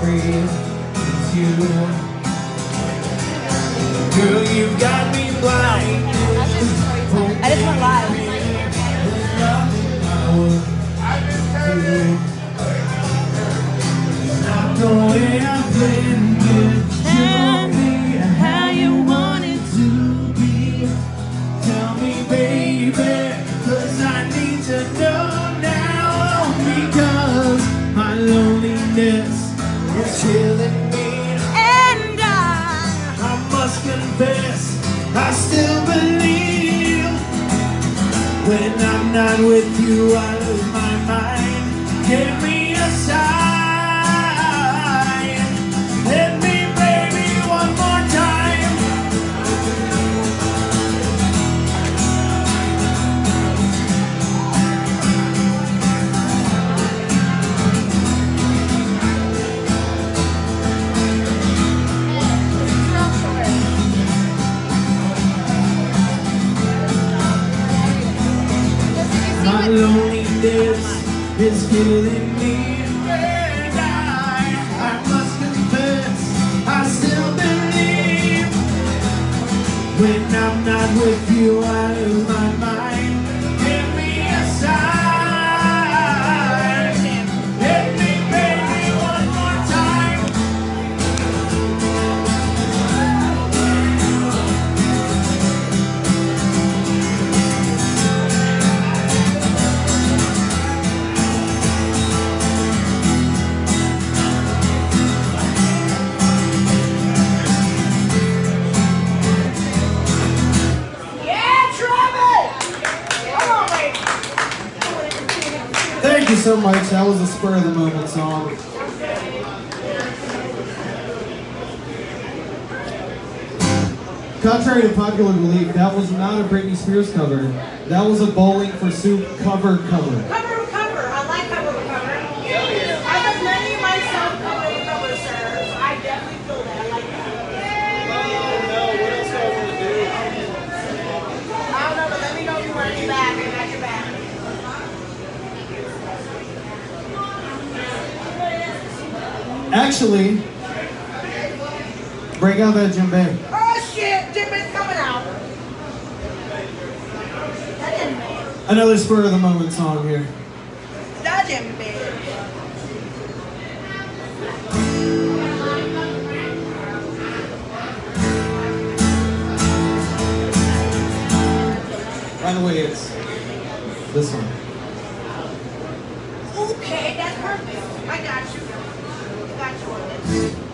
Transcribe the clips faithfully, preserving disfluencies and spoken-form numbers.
free. It's you. Girl, you've got me blind. I just went live. Not the way I've been. Show me how you want it to be. Tell me, baby, 'cause I need to know now. Because my loneliness is killing me. And I, I must confess, I still believe. When I'm not with you, I lose my mind. Give me a sign. Let me, baby, one more time. My loneliness is killing me, and I, I must confess, I still believe. When I'm not with you, I lose my mind. Give me a sign. Let me, baby, one more time. Thank you so much. That was a spur of the moment song. Contrary to popular belief, that was not a Britney Spears cover. That was a Bowling for Soup cover cover. Cover to cover. I like cover to cover. I have many myself cover to cover, sir. So I definitely feel that. I like that. Oh no, what else do I want to do? I don't know, but let me know if you want your back. I got your back. Actually, break out that djembe. Oh shit, Jim is coming out. That didn't make. Another spur of the moment song here. That didn't make. By the way, it's this one. Okay, that's perfect. I got you. I got you on this.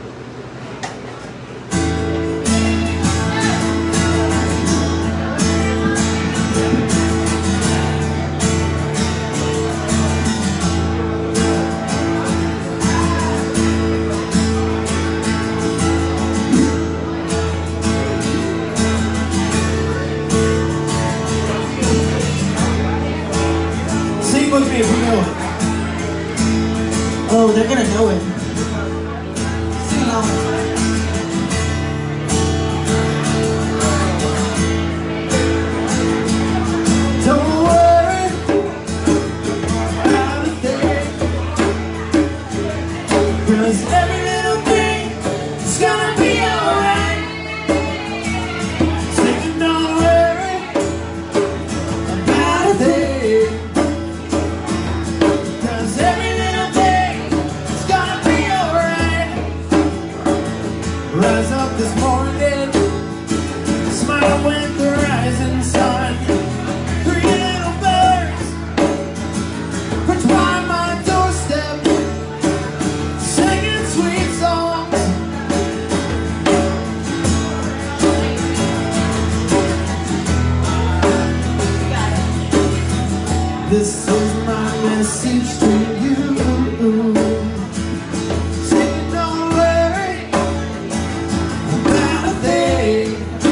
Sing with me if you know it. Oh, they're gonna know it. Sing along. Don't worry about a thing, 'cause every little thing is gonna be alright. Singing, don't worry about a thing, 'cause every little thing is gonna be alright. Rise up this morning, smile with the rising sun. Three little birds perched by my doorstep, singing sweet songs. This is my message to you. Singing, don't worry about a thing,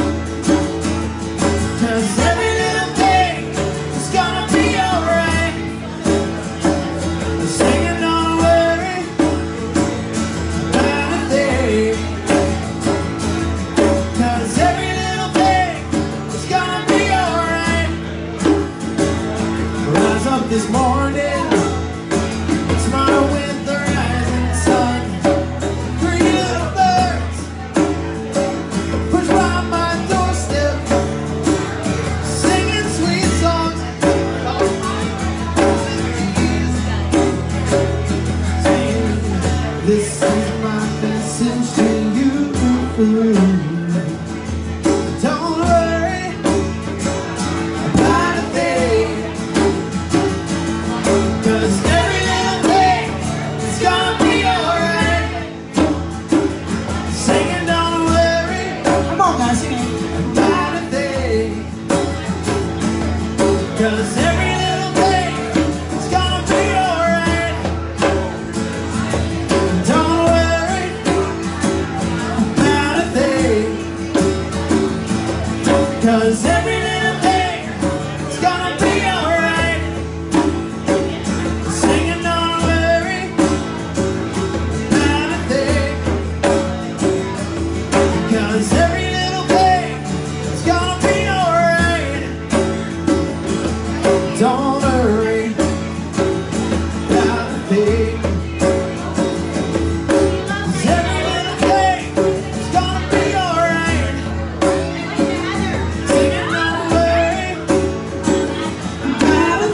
'cause every little thing is gonna be alright. Singing, don't worry about a thing, 'cause every little thing is gonna be alright. Rise up this morning, smile with the rising sun.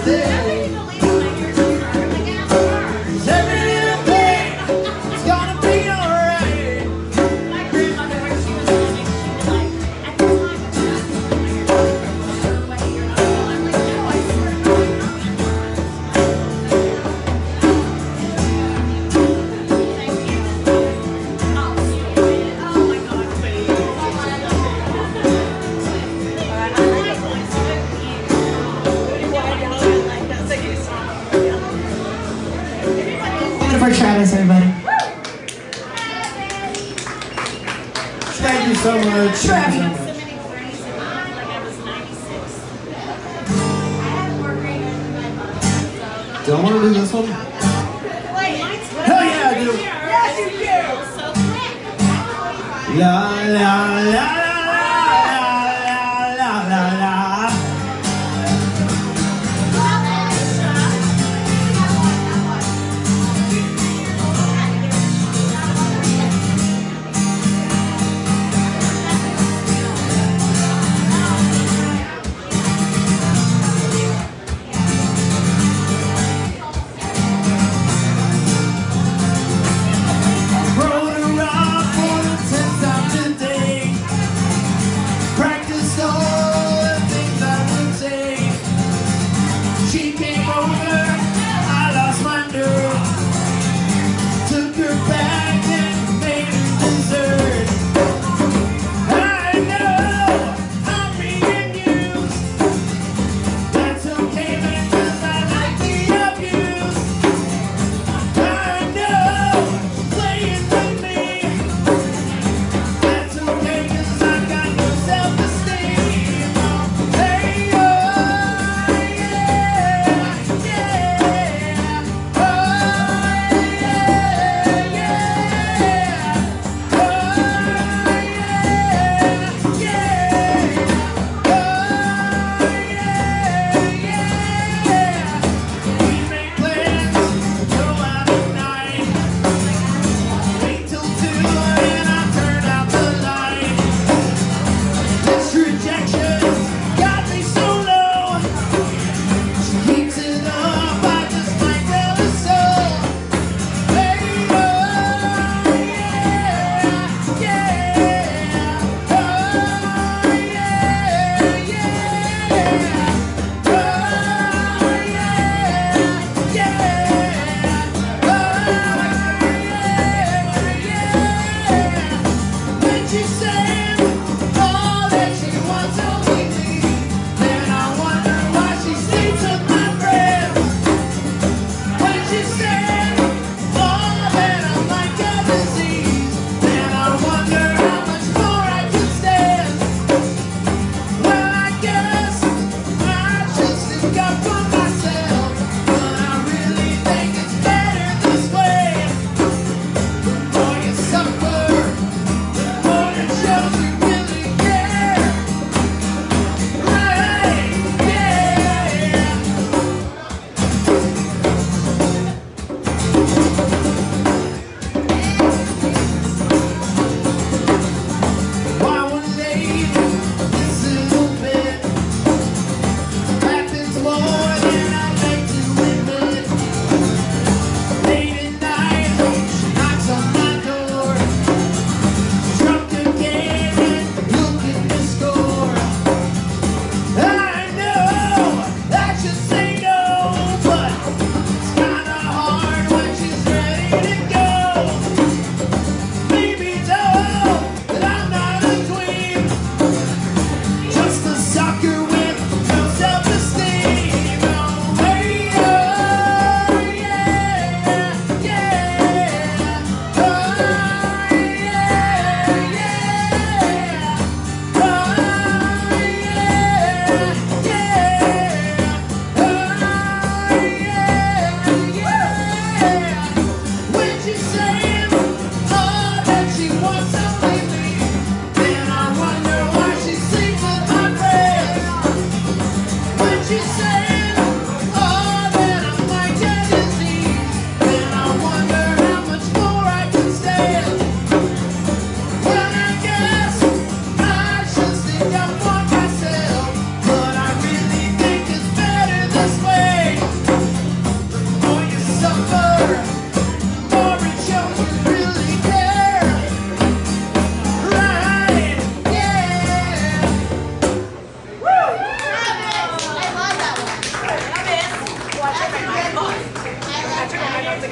day. Every little thing is gonna be alright. My grandmother, when she was living, she was like, at the time, I'm not way you're not cool. I'm like, no, I swear to God, I'm not. Thank you. Oh, stupid. Oh my God, please. For Travis, everybody. Thank you so much. Thank you so much. Submitting for any city, like I was ninety-six. I had more grade than my mother, so. Do I want to do this one? Wait, mine's what? Hell yeah, I do. Yes, you do. So quick. La la la la la la la la. Rode around for the tenth time today. Practiced all the things I would say. She came over, I lost my nerve. Took her back and made her dessert. I know I'm being used. That's okay, man, 'cause I like the abuse. I know playing with me. That's okay, 'cause I've got no self-esteem. Hey, oh, yeah.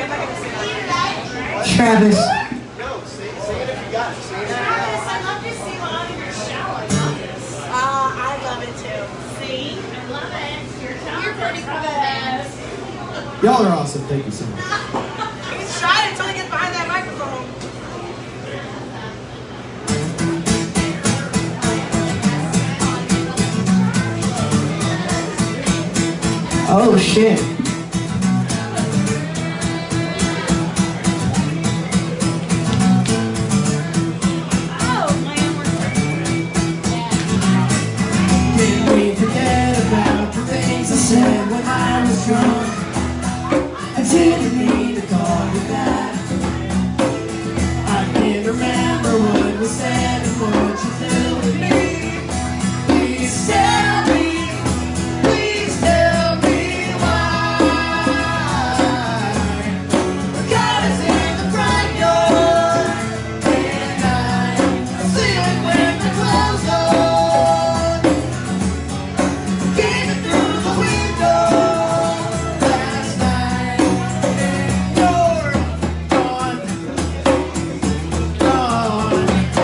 Travis. No, sing, sing it if you got it. Sing it if you got it. I love to see Lon in your shell. I love this. Uh, I love it too. See? I love it. You're talented. You're pretty cool, man. Y'all are awesome. Thank you so much. He's shy until he gets behind that microphone. Oh shit. Oh, my anniversary. Did we forget about the things I said when I was drunk? I didn't mean to call you that. I can't remember what we said and what you did with me. Please tell me, please tell me why. God is in the front yard, and I'm sleeping with the clothes on. Came in through the window last night, and you're gone, gone.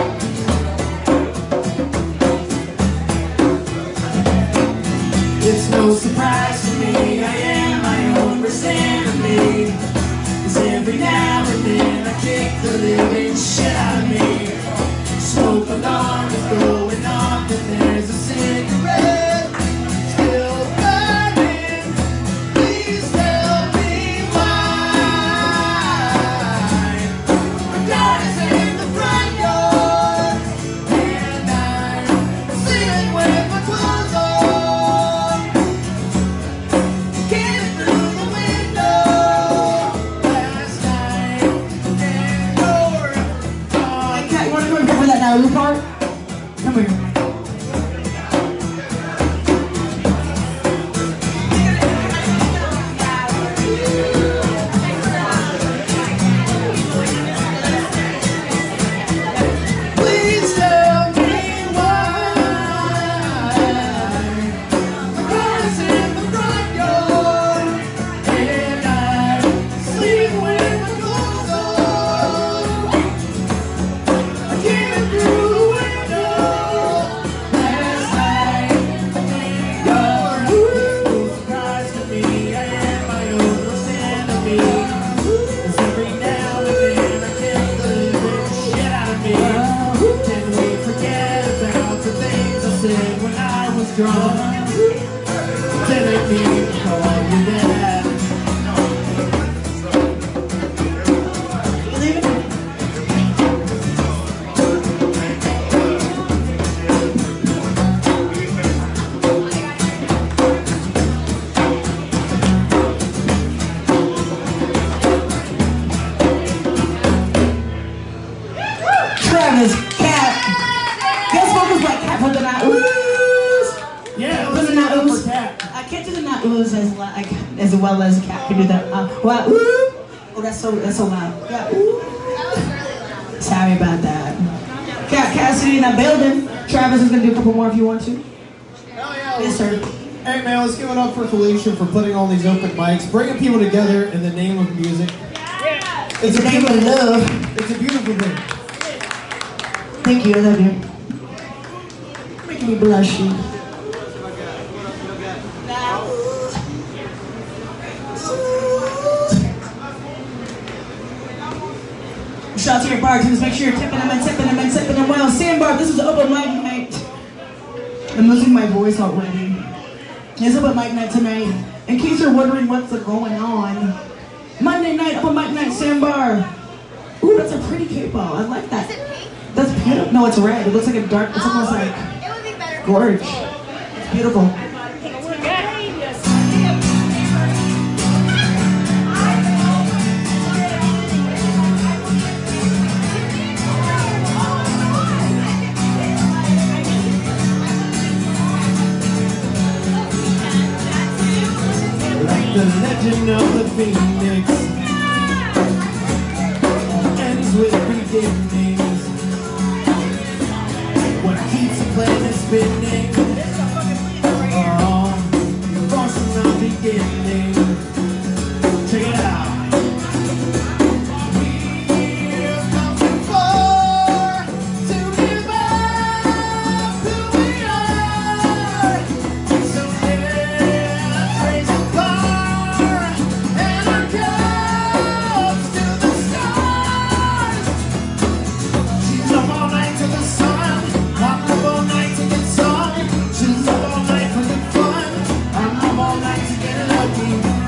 It's no surprise to me, I am my own worst enemy. 'Cause every now and then I kick the living shit out of me. Smoke alarm is going off and there's a cigarette still burning. Please tell me why. God is in the front yard, and I'm sleeping with my clothes on. Came through the window last night, and you're gone. Hey, Kat, you wanna come and cover that Nauru part? Come here. Please tell me why. My car is in the front yard, and I'm sleeping with my clothes on. I came in through the window last night, and you're no surprise to me. I am my own worst enemy. 'Cause every now and then I kick the living shit out of me. Can we forget about the things I said when I was drunk? Didn't mean to call you that. You leaving? Travis, Kat. Guess what was like Kat for the night? Oohs. Yeah, For let's the do night it for oohs. Kat. I can't do the not oohs as like as well as Kat can do that. Uh, what? Ooh. Oh, that's so that's so loud. Yeah. Ooh. Sorry about that. Kat Cassidy in that building. Travis is gonna do a couple more if you want to. Hell yeah. Yes, sir. Hey man, let's give it up for Felicia for putting all these open mics, bringing people together in the name of music. It's a The name of beautiful, love. it's a beautiful thing. Thank you, I love you. Making me blush. You. Shout out to your bartenders, make sure you're tipping them and tipping them and tipping them well. Sandbar, this is an open mic night. I'm losing my voice already. It's open mic night tonight. In case you're wondering what's going on, Monday night, open mic night, Sandbar. Ooh, that's a pretty K-ball. I like that. Is it pink? That's beautiful. No, it's red. It looks like a dark, it's almost like It would be better. gorge. It's beautiful. Like the legend of the phoenix ends with beginnings. What keeps the planet spinning? Oh, far from the beginning. Check it out.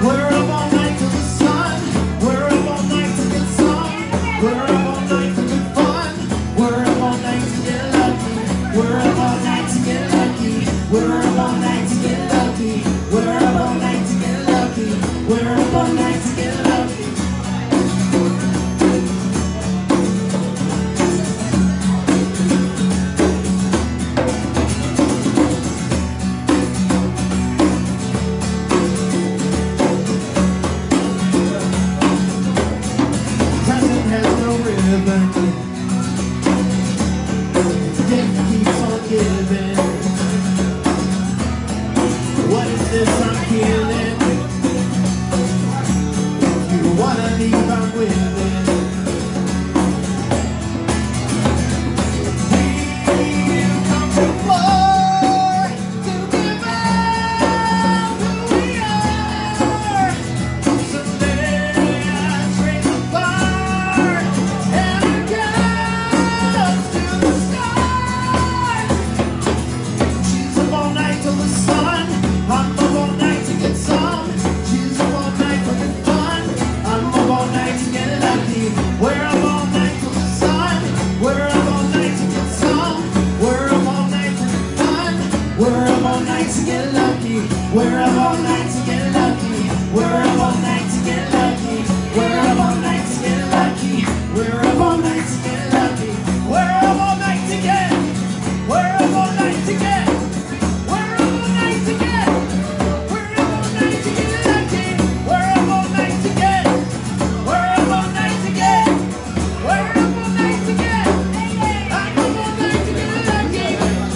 We're up all night till the sun. We're up all night to get some. We're up all night to get fun. We're up all night to get lucky. We're up all night to get lucky. We're up all night to get lucky. We're up all night to get lucky. We're up all night to get lucky. Present has no ribbon. Gift keeps on giving. What is this I'm feeling? If you wanna leave, I'm with it. We've come too far to give up who we are. Someday let's raise a fire and it goes to the stars. She's up all night till the sun. I'm up all night to get some. She's up all night for the fun. I'm up all night to get lucky. We're up all night till the sun. We're up all night to get some. We're up all night for the fun. We're up all night to get lucky. We're up all night to get lucky. We're up all night to get lucky. We're up all night to get lucky. We're up all night to get lucky. We're up all night to get. We're up all night to get. We're up all night to get. We're up all night to get lucky. We're up all night to get. We're up all night to get. We're up all night to get. I'm up all night to get lucky.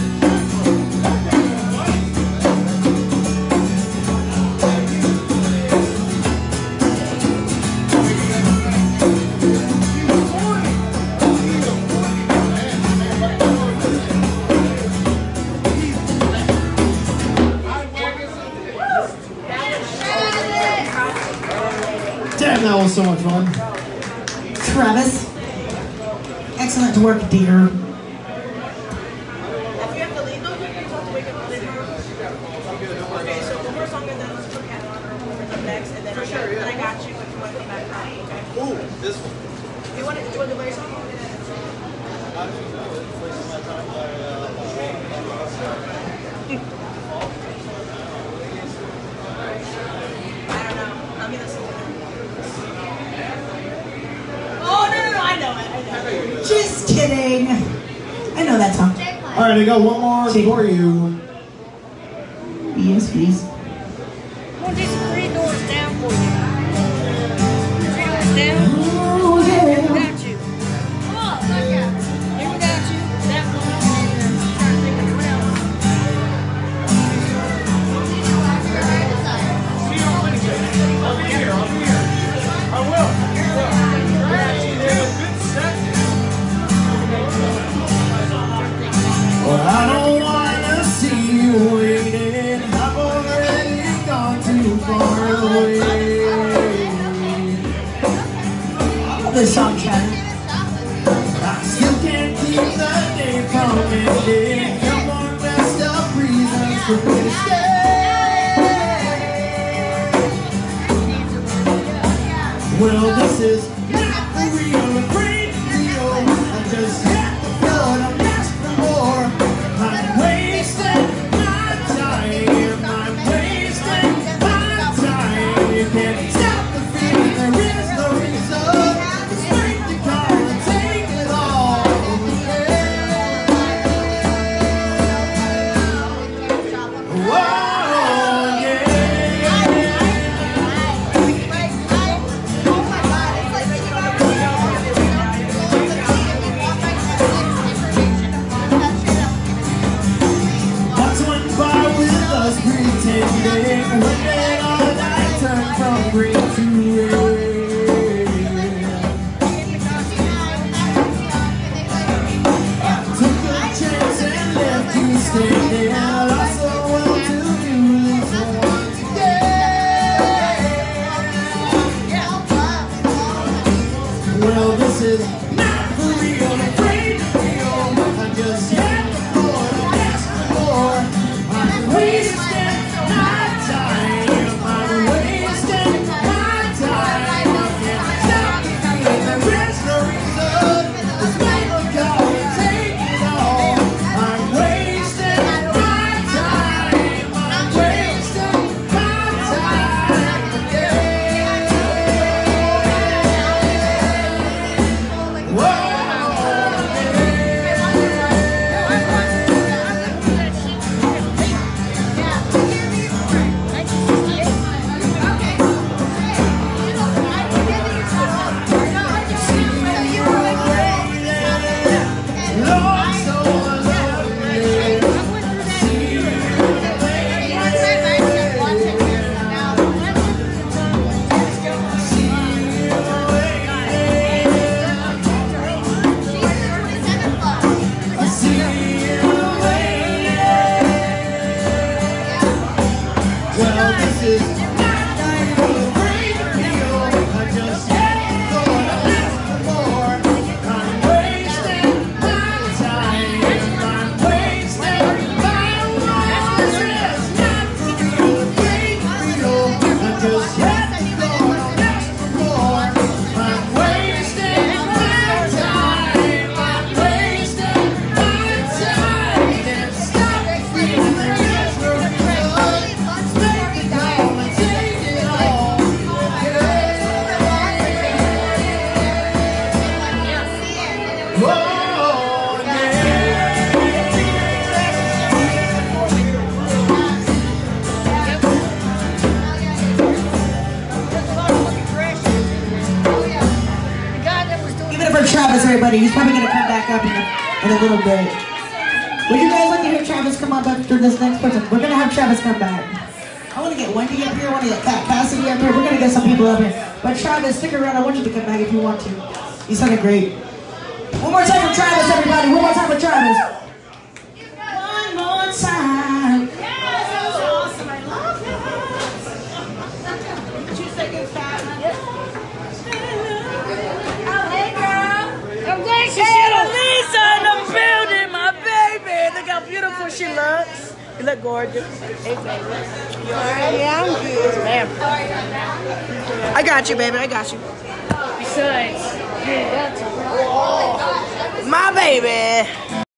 Damn, that was so much fun. Travis. Excellent work, dear. If you have to leave, though, you have to wake up early tomorrow. Okay, so one more song and then let's put Cat on or for next, and then for sure, yeah. Then I got you if you want to come back now. Okay. Ooh, this one. You want to do you want to play a song? I don't know. Let me listen to it. Oh no no no! I know it. I know it. Just kidding. I know that song. All right, I got one more for you. Yes, please. Well, these three doors down for you. Three doors down. Oh, yeah. Got you. Come on, look out. Here we got you. That one. And then trying to think of what else. Well, I don't wanna see you waiting. I've already gone too far away. I love this song, Chad. I still can't keep the day from ending. Come on, messed up reasons for me to stay. Well, this is not the real, great deal. I just had the blood, I'm asking for more. I'm wasting my time. I'm wasting my time. You can't stop the feeling, there is no reason. Just break the car and take it all away. Whoa, yeah. That's one bar with us pretending. When did all that turn from green? everybody. He's probably gonna come back up in a, in a little bit. Would you guys like to hear Travis come up after this next person? We're gonna have Travis come back. I want to get Wendy up here. I want to get Cat Cassidy up here. We're gonna get some people up here. But Travis, stick around. I want you to come back if you want to. You sounded great. One more time for Travis, everybody. One more time for Travis. One more time. Yes, that was awesome. I love it. Two seconds back. Oh, hey, girl. I'm glad you Hey, Lisa in the building, my baby. Look how beautiful she looks. You look gorgeous. Hey, baby. You all right? Yeah, I'm good. Damn. I got you, baby. I got you. Besides, hey, that's a My baby.